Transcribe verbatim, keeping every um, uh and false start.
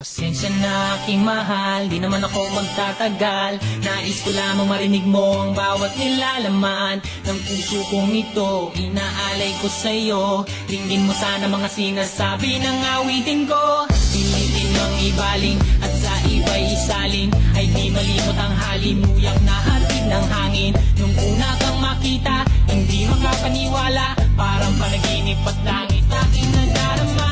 Pasensya na aking mahal, di naman ako magtatagal. Nais ko lamang marinig mo ang bawat nilalaman ng puso kong ito, inaalay ko sa'yo. Tingin mo sana mga sinasabi ng awitin ko. Pilitin mang ibaling at sa iba'y isalin, ay di malimot ang halimuyak na hatid ng hangin. Nung una kang makita, hindi makapaniwala, parang panaginip at langit aking nadarama.